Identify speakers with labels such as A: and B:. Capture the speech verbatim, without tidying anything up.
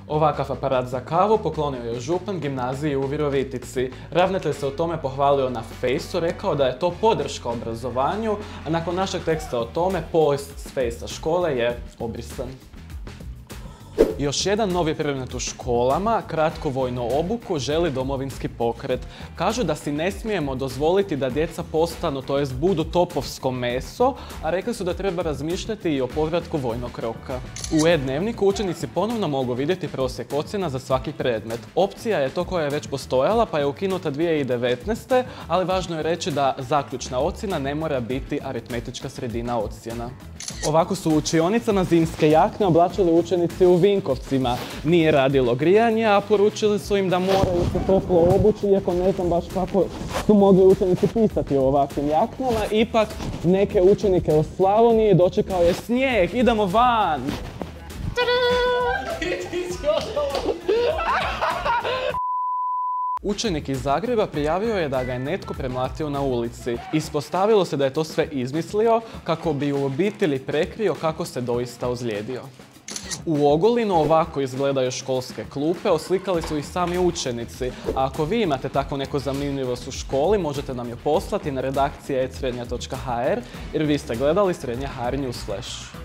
A: Ovakav aparat za kavu poklonio je župan gimnaziji u Virovitici. Ravnatelj se o tome pohvalio na Fejsu, rekao da je to podrška obrazovanju, a nakon našeg teksta o tome post s Fejsa škole je obrisan. Još jedan novi predmet u školama, kratkovojnu obuku, želi Domovinski pokret. Kažu da si ne smijemo dozvoliti da djeca postanu, to jest budu topovsko meso, a rekli su da treba razmišljati i o povratku vojnog roka. U e-dnevniku učenici ponovno mogu vidjeti prosjek ocjena za svaki predmet. Opcija je to koja je već postojala pa je ukinuta dvije tisuće devetnaeste. ali važno je reći da zaključna ocjena ne mora biti aritmetička sredina ocjena. Ovako su u učionicama zimske jakne oblačili učenici u Vinkovcima. Nije radilo grijanje, a poručili su im da moraju se toplo obući, iako ne znam baš kako su mogli učenici pisati o ovakvim jaknama. Ipak neke učenike u Slavoniji dočekao je snijeg, idemo van! Učenik iz Zagreba prijavio je da ga je netko premlatio na ulici. Ispostavilo se da je to sve izmislio kako bi u obitelji prekrio kako se doista ozlijedio. U Ogulinu ovako izgledaju školske klupe, oslikali su ih sami učenici. A ako vi imate tako neko zanimljivost u školi, možete nam je poslati na redakcije e srednja točka h r jer vi ste gledali Srednja H R Newsflash.